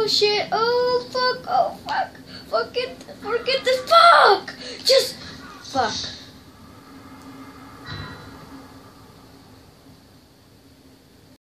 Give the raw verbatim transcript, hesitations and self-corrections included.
Oh shit. Oh fuck. Oh fuck. Forget. Forget this. Fuck. Just. Fuck.